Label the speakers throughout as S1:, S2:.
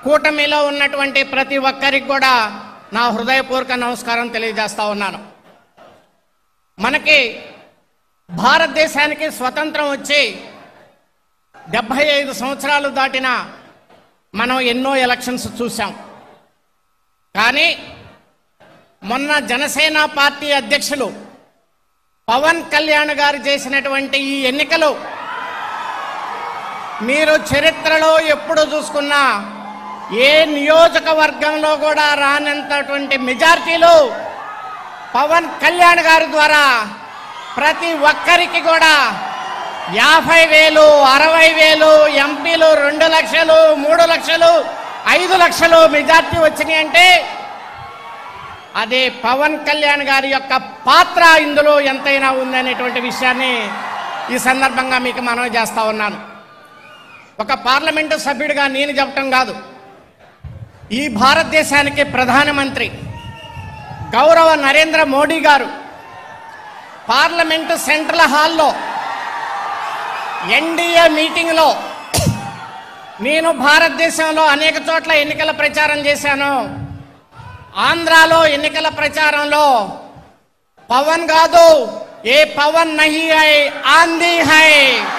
S1: కూటమిలో ఉన్నటువంటి ప్రతి ఒక్కరికి కూడా నా హృదయపూర్వక నమస్కారం తెలియజేస్తా ఉన్నాను. మనకి భారతదేశానికి స్వతంత్రం వచ్చి 75 సంవత్సరాలు దాటిన మనం ఎన్నో ఎలక్షన్స్ చూసాం. కానీ మొన్న జనసేన పార్టీ అధ్యక్షులు పవన్ కళ్యాణ్ గారు చేసినటువంటి ఈ ఎన్నికలు మీరు చరిత్రలో ఎప్పుడు చూసుకున్నా ఏ నియోజకవర్గంలో కూడా రానంతటువంటి మెజారిటీలు పవన్ కళ్యాణ్ గారి ద్వారా ప్రతి ఒక్కరికి కూడా 50,000, 60,000 ఎంపీలు 2 లక్షలు, 3 లక్షలు, 5 లక్షలు మెజార్టీ వచ్చినాయి అంటే అదే పవన్ కళ్యాణ్ గారి యొక్క పాత్ర ఇందులో ఎంతైనా ఉందనేటువంటి విషయాన్ని ఈ సందర్భంగా మీకు మనవి చేస్తా ఉన్నాను. ఒక పార్లమెంటు సభ్యుడిగా నేను చెప్పటం కాదు, ఈ భారతదేశానికి ప్రధానమంత్రి గౌరవ నరేంద్ర మోడీ గారు పార్లమెంటు సెంట్రల్ హాల్లో ఎన్డీఏ మీటింగ్లో నేను భారతదేశంలో అనేక చోట్ల ఎన్నికల ప్రచారం చేశాను. ఆంధ్రాలో ఎన్నికల ప్రచారంలో పవన్ కాదు, ఏ పవన్ నహీ హై ఆంధీ హై,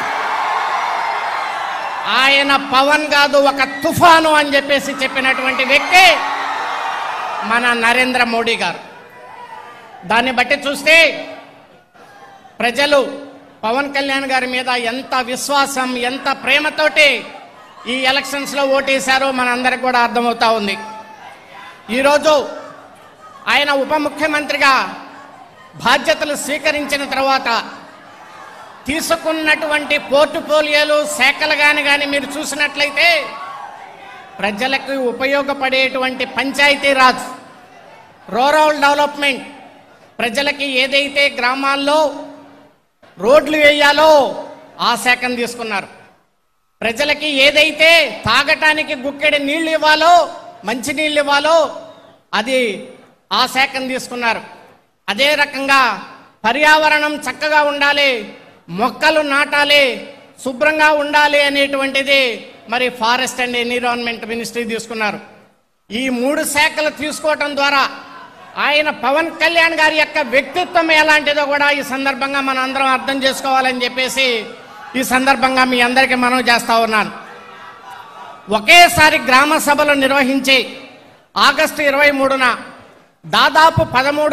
S1: ఆయన పవన్ కాదు ఒక తుఫాను అని చెప్పేసి చెప్పినటువంటి వ్యక్తి మన నరేంద్ర మోడీ గారు. దాన్ని బట్టి చూస్తే ప్రజలు పవన్ కళ్యాణ్ గారి మీద ఎంత విశ్వాసం, ఎంత ప్రేమతోటి ఈ ఎలక్షన్స్లో ఓటేశారో మనందరికి కూడా అర్థమవుతా ఉంది. ఈరోజు ఆయన ఉప ముఖ్యమంత్రిగా బాధ్యతలు స్వీకరించిన తర్వాత తీసుకున్నటువంటి పోర్టుఫోలియోలు, శాఖలు కానీ మీరు చూసినట్లయితే ప్రజలకు ఉపయోగపడేటువంటి పంచాయతీరాజ్, రూరల్ డెవలప్మెంట్, ప్రజలకి ఏదైతే గ్రామాల్లో రోడ్లు వేయాలో ఆ శాఖను తీసుకున్నారు. ప్రజలకి ఏదైతే తాగటానికి గుక్కెడి నీళ్లు ఇవ్వాలో, మంచి నీళ్ళు ఇవ్వాలో అది ఆ శాఖను తీసుకున్నారు. అదే రకంగా పర్యావరణం చక్కగా ఉండాలి, మొక్కలు నాటాలి, శుభ్రంగా ఉండాలి అనేటువంటిది మరి ఫారెస్ట్ అండ్ ఎన్విరాన్మెంట్ మినిస్ట్రీ తీసుకున్నారు. ఈ 3 శాఖలు తీసుకోవటం ద్వారా ఆయన పవన్ కళ్యాణ్ గారి యొక్క వ్యక్తిత్వం ఎలాంటిదో కూడా ఈ సందర్భంగా మనం అందరం అర్థం చేసుకోవాలని చెప్పేసి ఈ సందర్భంగా మీ అందరికీ మనవి చేస్తా ఉన్నాను. ఒకేసారి గ్రామ సభలు నిర్వహించి ఆగస్టు 23న దాదాపు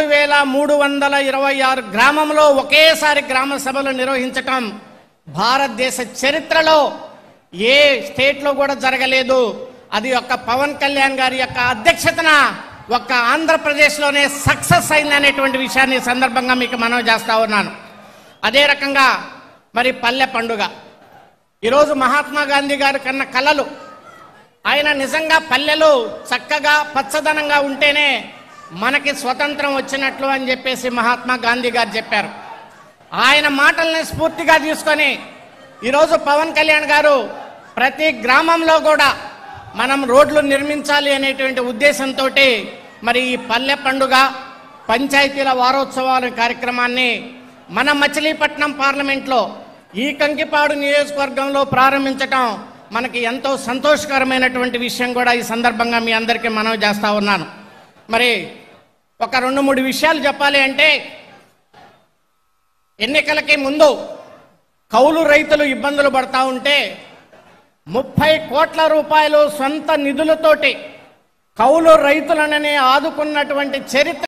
S1: 13,326 గ్రామంలో ఒకేసారి గ్రామ సభలు నిర్వహించటం భారతదేశ చరిత్రలో ఏ స్టేట్లో కూడా జరగలేదు. అది ఒక్క పవన్ కళ్యాణ్ గారి యొక్క అధ్యక్షతన ఒక్క ఆంధ్రప్రదేశ్లోనే సక్సెస్ అయిందనేటువంటి విషయాన్ని సందర్భంగా మీకు మనవి చేస్తా ఉన్నాను. అదే రకంగా మరి పల్లె పండుగ, ఈరోజు మహాత్మా గాంధీ గారి కన్న కలలు, ఆయన నిజంగా పల్లెలు చక్కగా పచ్చదనంగా ఉంటేనే మనకి స్వతంత్రం వచ్చినట్లు అని చెప్పేసి మహాత్మా గాంధీ గారు చెప్పారు. ఆయన మాటల్ని స్ఫూర్తిగా తీసుకొని ఈరోజు పవన్ కళ్యాణ్ గారు ప్రతి గ్రామంలో కూడా మనం రోడ్లు నిర్మించాలి అనేటువంటి ఉద్దేశంతో మరి ఈ పల్లె పండుగ, పంచాయతీల వారోత్సవాల కార్యక్రమాన్ని మన మచిలీపట్నం పార్లమెంట్లో ఈ కంకిపాడు నియోజకవర్గంలో ప్రారంభించటం మనకి ఎంతో సంతోషకరమైనటువంటి విషయం కూడా ఈ సందర్భంగా మీ అందరికీ మనవి చేస్తా ఉన్నాను. మరి ఒక 2-3 విషయాలు చెప్పాలి అంటే, ఎన్నికలకి ముందు కౌలు రైతులు ఇబ్బందులు పడతా ఉంటే 30 కోట్ల రూపాయలు సొంత నిధులతోటి కౌలు రైతులనని ఆదుకున్నటువంటి చరిత్ర